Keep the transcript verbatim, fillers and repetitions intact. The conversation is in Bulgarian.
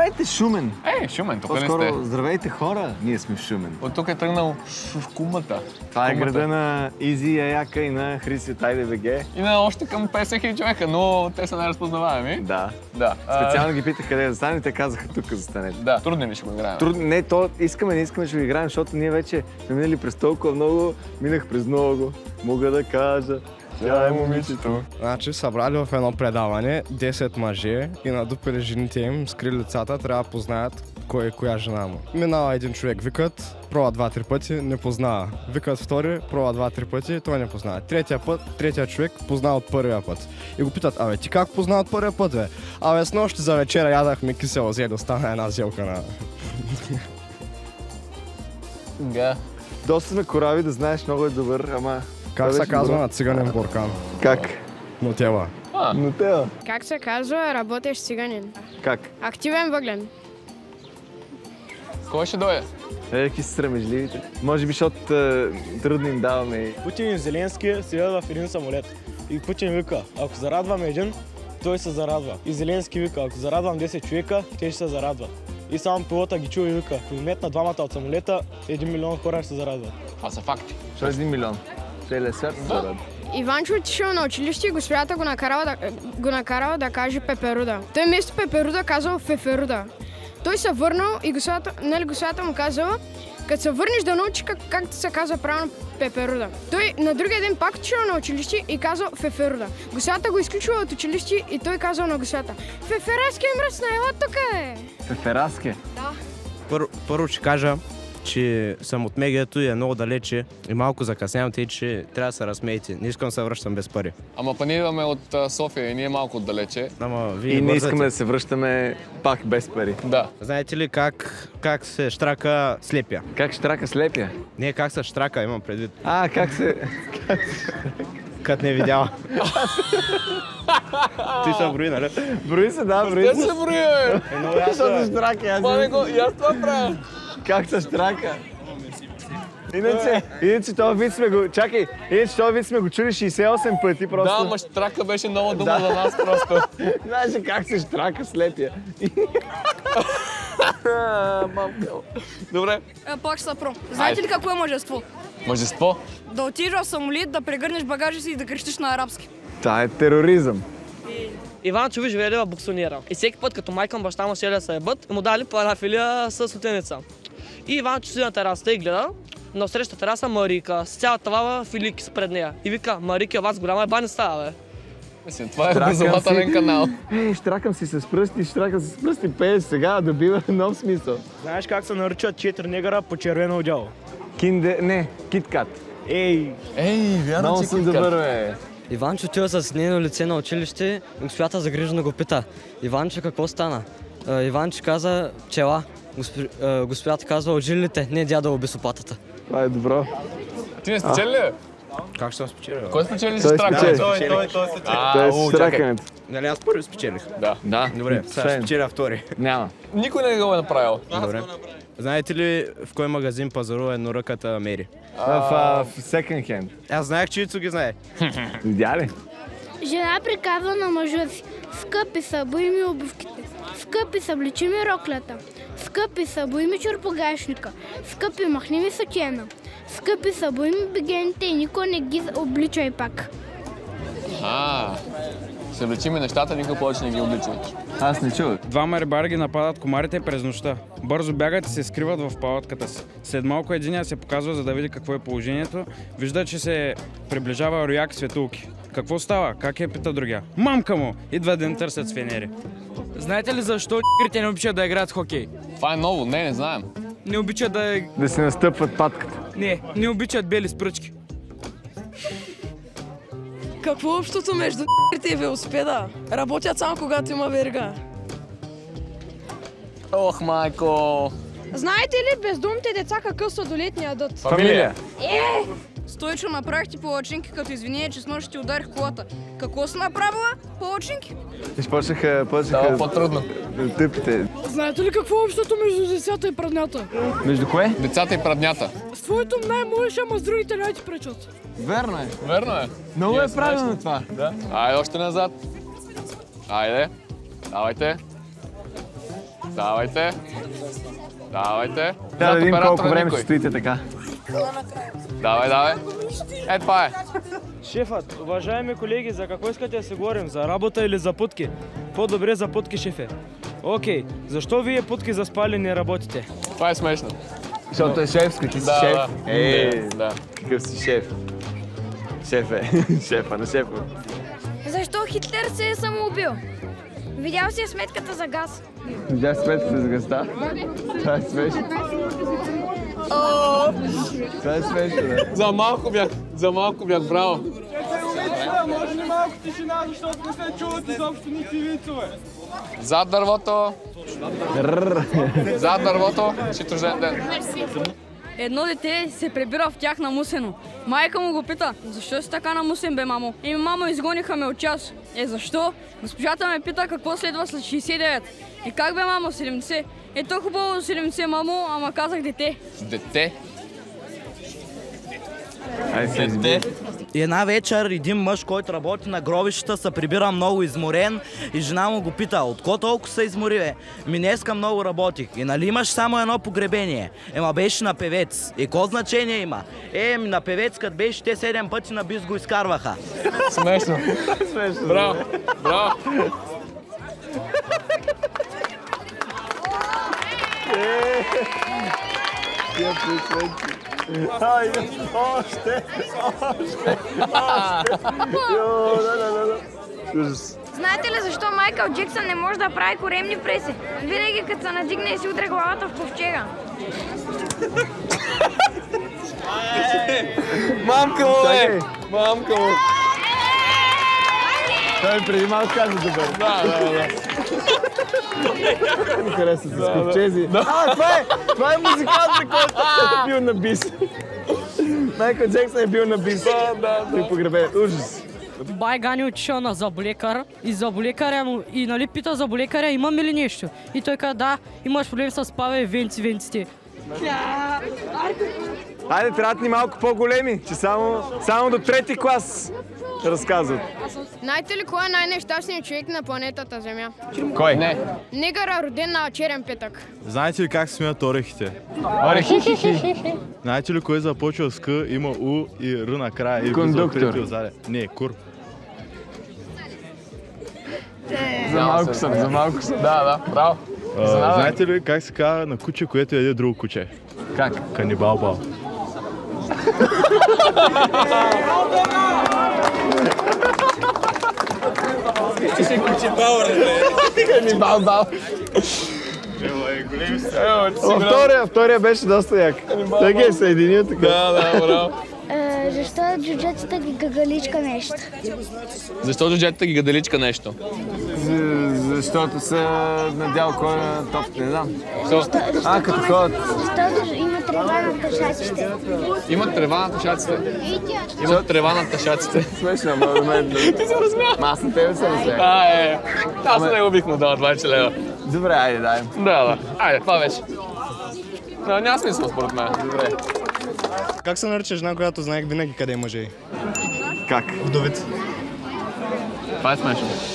Здравейте, Шумен! Ей, Шумен, тук ли сте? По-скоро, здравейте хора, ние сме в Шумен. От тук е тръгнал Шушкумата. Това е града на Изи, Аяка и на Христи от Айде БГ. И на още към петдесет хиляди човека, но те са най-разпознаваеми. Да. Да. Специално ги питах къде да застанете, те казаха тук застанете. Да, трудно ли ще го играем? Трудно, не, то искаме, не искаме ще го играем, защото ние вече сме минали през толкова много, минах през много, мога да кажа. Тя е момичето. Значи събрали в едно предаване десет мъже и надупили жените им, скрили лицата, трябва да познаят кой е коя жена му. Минава един човек, викат, пробва два-три пъти, не познава. Викат втори, пробва два-три пъти, той не познава. Третия път, третия човек познава от първия път. И го питат, абе ти как познава от първия път, бе? Абе с нощи за вечера ядахме кисело зеле, остана една зелка на... Да. Доста сме корави, да знаеш, много е добър, ама... Как се казва на циганен буркан? Как? Нутела. А, Нутела. Как се казва работещ циганин? Как? Активен въглен. кой ще дойде? Е, какви са срамежливите. Може би, защото е, трудно им даваме и... Путин и Зеленски седят в един самолет. И Путин вика, ако зарадвам един, той се зарадва. И Зеленски вика, ако зарадвам десет човека, те ще се зарадват. И само пилота ги чува и вика, ако метна двамата от самолета, един милион хора ще се зарадват. Това са факти. Що е един милион? Целият свят се зарадва. Иванчо отишъл на училище и госпожата го накарала да, го накарала да каже пеперуда. Той вместо пеперуда казал феферуда. Той се върнал и госпожата, нали, госпожата му казала, като се върнеш да научиш как, как се казва правилно пеперуда. Той на другия ден пак отишъл на училище и казал феферуда. Госпожата го изключила от училище и той казал на госпожата, фефераски е мръсна, ела тук е! Фефераски? Да. Пър, първо ще кажа, че съм от Мегието и е много далече и малко закъснявам, тъй че трябва да се разсмеете. Не искам да се връщам без пари. Ама па ние идваме от а, София и ние малко отдалече. Ама вие И не бързате. искаме да се връщаме пак без пари. Да. Знаете ли как, как се штрака слепя? Как штрака слепя? Не как се штрака, имам предвид. А, как се... Като не видяла. Ти се брои, нали? Брои се, да, брои Те се. се брои, бе! Много ясно. Штрака, аз Пане го, и аз това правя. Как се штрака? Иначе, иначе този вид сме го... Чакай, иначе този вид сме го чули шейсет и осем пъти просто. Да, ама штрака беше нова дума за нас просто. Знаеш ли как се штрака слепя? Добре. Е, пак са про. Знаете ли какво е мъжество? Мъжество? Да отидеш в самолет, да прегърнеш багажа си и да крещиш на арабски. Това е тероризъм. Иван Чувиш Велева буксонира. И всеки път, като майка му баща му сели да се ебат, му дали парафилия с лутеница. И Иван седи на терасата и гледа. На среща тераса Марика, с цялата лава филики пред нея. И вика, Марика, вас голяма еба не става, бе. Мисля, това е образователен канал. Ей, штракам си с пръсти, штракам си с пръсти, пееш сега, добива нов смисъл. Знаеш как се наричат четири негъра по червено одяло? Кинде... Не, киткат. Ей! Ей, вярно, Много че съм киткат. добър, бе. Иванчо отива с нейно лице на училище и госпожата загрижено го пита. Иванчо, какво стана? А, Иванчо каза пчела. Госп... а, госпожата казва отжилите, не дядо уби сопатата. Това е добро. Ти не спечели ли? Как ще съм спечелил? Кой спечели Той с трака? спечели. Той, той, той се Това е с штракането. Нали аз първи спечелих? Да. Да. Добре, сега ще спечеля втори. Няма. Никой не го е направил. Добре. Знаете ли в кой магазин пазарува едноръката Мери? В, а, в second hand. Аз знаех, че Ицо ги знае. Видя ли? Жена приказва на мъжа си. Скъпи са, бои ми обувките. Скъпи са, обличи ми роклята. Скъпи са, бои ми чорпогашника. Скъпи, махни ми сотиена. Скъпи са, бои ми бегените и никой не ги обличай пак. А, се обличиме нещата, никой повече не ги облича. Аз не чувах. Двама рибари ги нападат комарите през нощта. Бързо бягат и се скриват в палатката си. След малко единия се показва, за да види какво е положението. Вижда, че се приближава рояк светулки. Какво става? Как е, пита другия? Мамка му! Идва един търсят с фенери. Знаете ли защо н***рите не обичат да играят в хокей? Това е ново, не, не знаем. Не обичат да... Да се настъпват патката. Не, не обичат бели спръчки. Какво е общото между н***рите и велосипеда? Работят само когато има верига. Ох, майко! Знаете ли бездомните деца какъв сладолет ни ядат? Фамилия! Е! Стойчо, направихте палачинки като извинение, че с нощ ти ударих колата. Какво си направила? Палачинки? Виж, почнаха, почнаха... Става по-трудно. Тъпите. Знаете ли какво е общото между децата и праднята? Между кое? Децата и праднята. С твоето най-можеш, ама с другите не ти пречат. Верно е. Верно е. Много е правилно това. Да. Айде още назад. Айде. Давайте. Давайте. Давайте. Трябва да видим колко оператора време никой. ще стоите така. Давай, давай. Е, това е. Шефът, уважаеми колеги, за какво искате да си говорим? За работа или за путки? По-добре за путки, шефе. Окей, защо вие путки заспали не работите? Това е смешно. Защото е шефски, ти си Да, шеф. да. Ей, Да. какъв си шеф? Шеф е. Шефа на шефа. Защо Хитлер се е самоубил? Видял си сметката за газ. Видях сметката за газта? Това е смешно. Това е смешно, бе. За малко бях, за малко бях, браво. Може ли малко тишина, защото не се чуват изобщо никакви вицове? Зад дървото. Зад дълбото, чит рожден ден. Едно дете се прибира в тях намусено. Майка му го пита, защо си така намусен, бе, мамо? Еми, мамо, изгониха ме от час. Е, защо? Госпожата ме пита какво следва след шейсет и девет. И как, бе, мамо, седемдесет? Е, то хубаво седемдесет, мамо, ама казах дете. Дете? Дете? И една вечер един мъж, който работи на гробищата, се прибира много изморен и жена му го пита, отко толкова се измори, бе? Ми днеска много работих. И нали имаш само едно погребение? Ема беше на певец. И какво значение има? Е, на певец, като беше, те седем пъти на бис го изкарваха. Смешно. Смешно. Браво, браво. Тия присвети. Хайде, още, още, още. Йо, да, да, да, да. Ужас. Знаете ли защо Майкъл Джексън не може да прави коремни преси? Винаги като се надигне и си удря главата в ковчега. Мамка му, е! Мамка му. Той преди малко каза добър. Да, да, да. Ми хареса с ковчези. А, това е! Това е музикантът, който е бил на бис. Майкъл Джексън е бил на бис. Да, да, да. И погребен. Ужас. Бай Гани отишъл на заболекар и заболекаря му, и нали пита заболекаря, имаме ли нещо? И той каза, да, имаш проблем с пава и венци, венците. Айде, трябват ни малко по-големи, че само, само до трети клас разказват. Знаете ли кой е най-нещастният човек на планетата Земя? Кой? Не. Негъра, роден на черен петък. Знаете ли как смеят орехите? Орехи. Знаете ли кой започва с К, има У и Р накрая? И Кондуктор. Не, кур. За малко съм, за малко съм. Да, да, браво. А, знаете ли как се казва на куче, което яде друго куче? Как? Канибал бал. Канибал бал. Втория, втория беше доста як. Той ги е съединил така. Да, да, браво. Защо джуджетата ги гагаличка нещо? Защо джуджетата ги гадаличка нещо? Защото са надял кой на топ, не знам. Защо? А, като ходят. Защото има трева на тъшаците. Имат трева на тъшаците. Имат трева на тъшаците. Смешно, ама до мен. Ти се разсмя. Ма аз на тебе се разсмях. А, е. Аз не го бих му дал двайсет лева. Добре, айде, дай. Да, да. Айде, това беше. Но, няма смисъл според мен. Добре. Как се нарича жена, която знаех винаги къде е мъже? Как? Вдовица. Това е смешно.